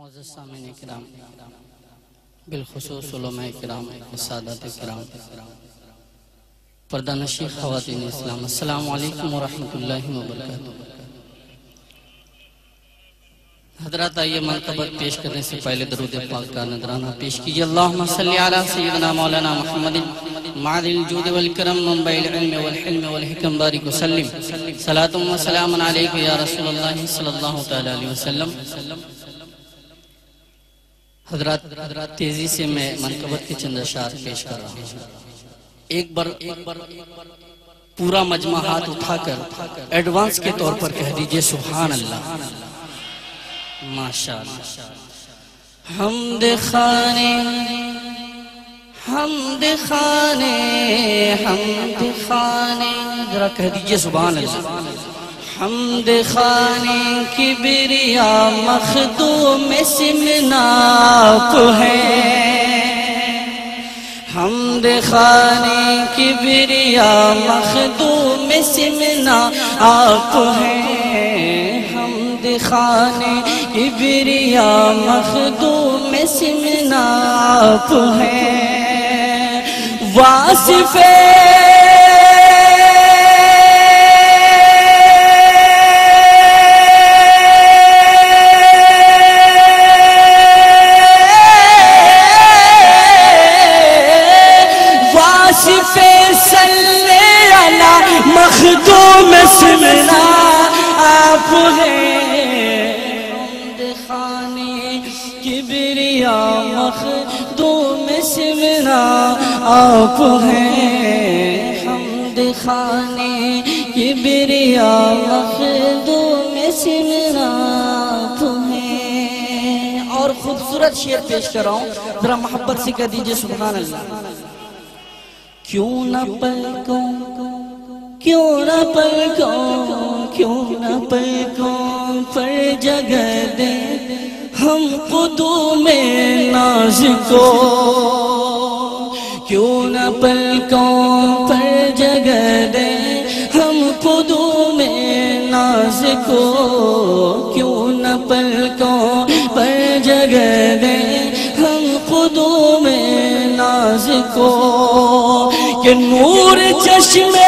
معزز سامعین کرام، بالخصوص علماء کرام، سادات کرام، پردہ نشین خواتین اسلام، السلام علیکم ورحمۃ اللہ وبرکاتہ۔ حضرات آئیے منقبت پیش کرنے سے پہلے درود پاک کا نذرانہ پیش کیجئے۔ اللہم صلی علی سیدنا مولانا محمد معدن الجود والکرم منبع العلم والحلم والحکم بارک وسلم، صلاۃ و سلام علیک یا رسول اللہ صلی اللہ تعالی علیہ وسلم۔ حضرات تیزی سے میں منقبت کے چند اشعار پیش کر رہا ہوں۔ ایک بار پورا مجمع ہاتھ اٹھا کر ایڈوانس کے طور پر کہہ دیجئے سبحان اللہ، ماشاءاللہ۔ حمد خانے حمد خانے حمد خانے، ذرا کہہ دیجئے سبحان اللہ۔ حمد خانے کبریا مخدوم سمناپ ہے، حمد خانے کبریا مخدوم سمناپ ہے، حمد خانے کبریا مخدوم سمناپ ہے، واصف مخدوم سمنا آپ ہے، حمد خانے کبریا مخدوم سمنا آپ ہے، حمد خانے کبریا مخدوم سمنا آپ ہے۔ اور خوبصورت شعر پیش کر رہا ہوں، ذرا محبت سے کہہ دیجئے سبحان اللہ۔ کیوں نہ پلکوں کیوں نہ پلکوں کیوں نہ پلکوں پر جگہ دیں ہم قدوم ناز کو، کیوں نہ پلکوں پر جگہ دیں ہم قدوم ناز کو، کیوں نہ پلکوں پر جگہ دیں ہم قدوم ناز کو، کہ نور چشمے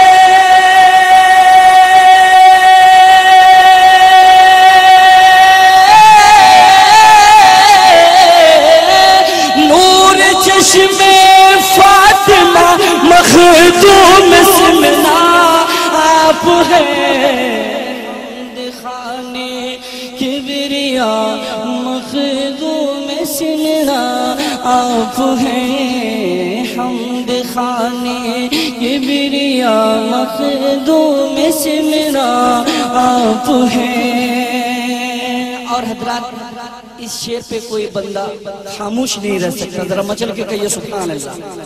فاطمہ مخدوم سمنا آپ ہے، حمد خانے کبریا مخدوم سمنا آپ ہے، حمد خانے کبریا مخدوم سمنا آپ ہے۔ اور حضرات اس شعر پہ کوئی بندہ خاموش نہیں رہ سکتا، ذرا مچل کے کہیے سبحان اللہ۔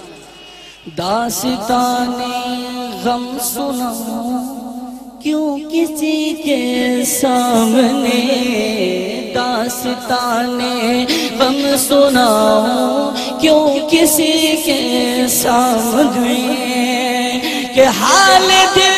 داستان غم سناؤں کیوں کسی کے سامنے، داستان غم سناؤں کیوں کسی کے سامنے، کہ حال دل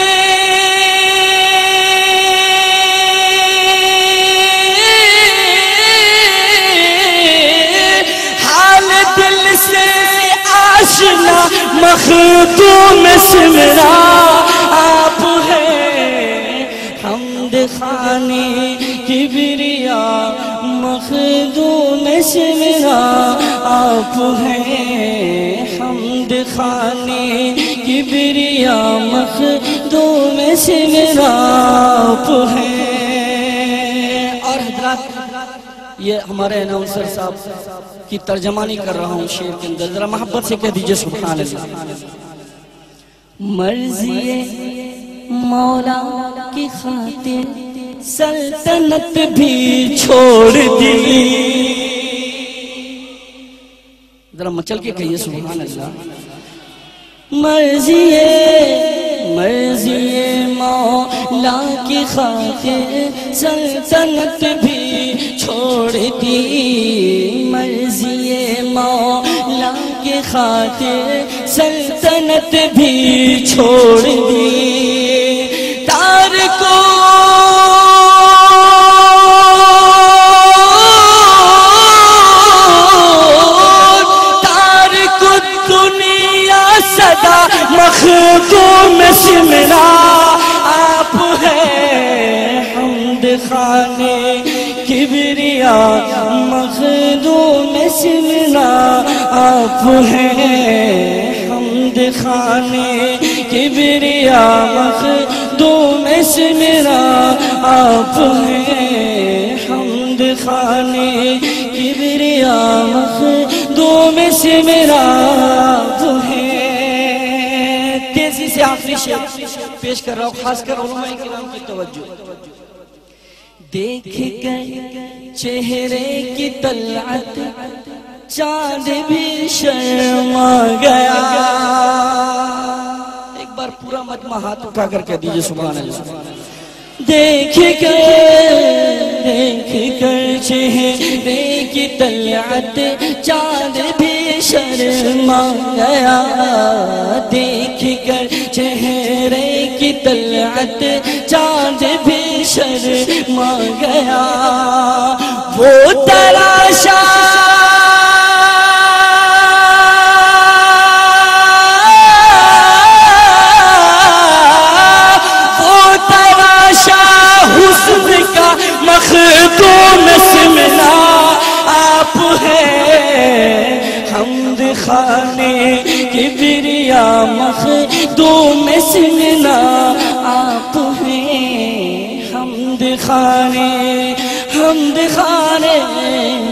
مخدوم سمنا آپ ہے، حمد خانے کبریا مخدوم سمنا آپ ہے، حمد خانے کبریا مخدوم سمنا آپ ہے۔ اور حضرات یہ ہمارے اناؤنسر صاحب کی ترجمانی کر رہا ہوں شعر کے اندر، ذرا محبت سے کہہ دیجئے سبحان اللہ۔ مرضی مولا کی خاطر سلطنت بھی چھوڑ دی، ذرا مچل کے کہیے سبحان اللہ۔ مرضی مولا کی خاطر سلطنت بھی چھوڑ دی، مرضی مولا کی خاطر سلطنت بھی چھوڑ دی، تارکو کبریا مخدوم سمنا آپ ہیں حمد خانے کبریا مخدوم سمنا آپ ہیں حمد خانے کبریا مخدوم سمنا آپ ہیں۔ تیزی سے آخری شعر پیش کر رہا ہوں، خاص کر علماء کرام کی توجہ۔ دیکھ کر چہرے کی طلعت چاند بھی شرما گیا۔ ایک بار پورا مجمع ہاتھ اٹھا کر کہہ دیجئے سبحان اللہ۔ دیکھ کر چہرے کی طلعت چاند بھی شرما گیا۔ دیکھ کر چہرے کی طلعت چاند بھی شرما گیا۔ وہ تراشا حسن کا مخدوم سمنا آپ ہیں حمد خانے کبریا مخدوم سمنا آپ ہیں حمد خانے